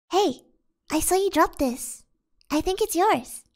Hey, I saw you drop this. I think it's yours.